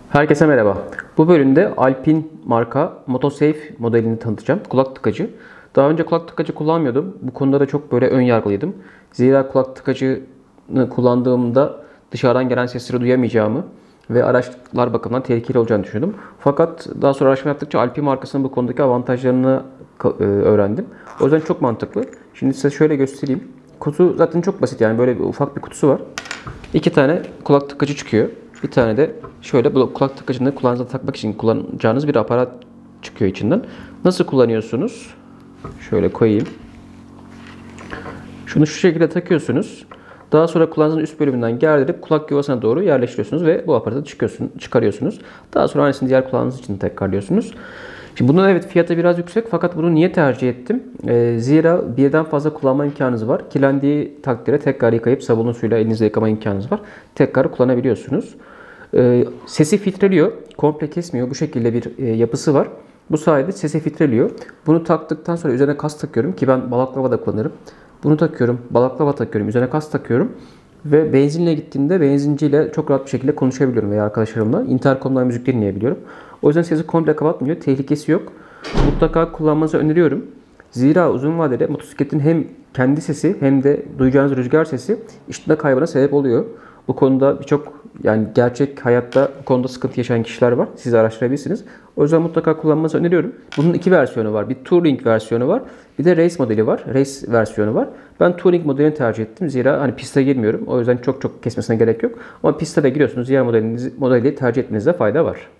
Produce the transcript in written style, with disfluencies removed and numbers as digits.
Herkese merhaba. Bu bölümde Alpine marka MotoSafe modelini tanıtacağım. Kulak tıkacı. Daha önce kulak tıkacı kullanmıyordum. Bu konuda da çok böyle ön yargılıydım. Zira kulak tıkacını kullandığımda dışarıdan gelen sesleri duyamayacağımı ve araçlar bakımından tehlikeli olacağını düşünüyordum. Fakat daha sonra araştırma yaptıkça Alpine markasının bu konudaki avantajlarını öğrendim. O yüzden çok mantıklı. Şimdi size şöyle göstereyim. Kutu zaten çok basit, yani böyle ufak bir kutusu var. İki tane kulak tıkacı çıkıyor. Bir tane de şöyle bu kulak tıkacını kulağınıza takmak için kullanacağınız bir aparat çıkıyor içinden. Nasıl kullanıyorsunuz? Şöyle koyayım. Şunu şu şekilde takıyorsunuz. Daha sonra kulağınızın üst bölümünden gerdirip kulak yuvasına doğru yerleştiriyorsunuz ve bu aparatı çıkarıyorsunuz. Daha sonra aynısını diğer kulağınız için tekrarlıyorsunuz. Şimdi bunun evet fiyatı biraz yüksek, fakat bunu niye tercih ettim? Zira birden fazla kullanma imkanınız var. Kirlendiği takdirde tekrar yıkayıp sabunlu suyla elinizle yıkama imkanınız var. Tekrar kullanabiliyorsunuz. Sesi filtreliyor. Komple kesmiyor. Bu şekilde bir yapısı var. Bu sayede sesi filtreliyor. Bunu taktıktan sonra üzerine kas takıyorum ki ben balaklava da kullanırım. Bunu takıyorum, balaklava takıyorum, üzerine kas takıyorum. Ve benzinle gittiğimde benzinciyle çok rahat bir şekilde konuşabiliyorum veya arkadaşlarımla. Intercom'dan müzik dinleyebiliyorum. O yüzden sesi komple kapatmıyor. Tehlikesi yok. Mutlaka kullanmanızı öneriyorum. Zira uzun vadede motosikletin hem kendi sesi hem de duyacağınız rüzgar sesi işitme kaybına sebep oluyor. Bu konuda birçok, yani gerçek hayatta bu konuda sıkıntı yaşayan kişiler var. Siz araştırabilirsiniz. O yüzden mutlaka kullanmanızı öneriyorum. Bunun iki versiyonu var. Bir Touring versiyonu var. Bir de Race modeli var. Race versiyonu var. Ben Touring modelini tercih ettim. Zira hani piste girmiyorum. O yüzden çok kesmesine gerek yok. Ama piste de giriyorsunuz. Diğer modeli tercih etmenizde fayda var.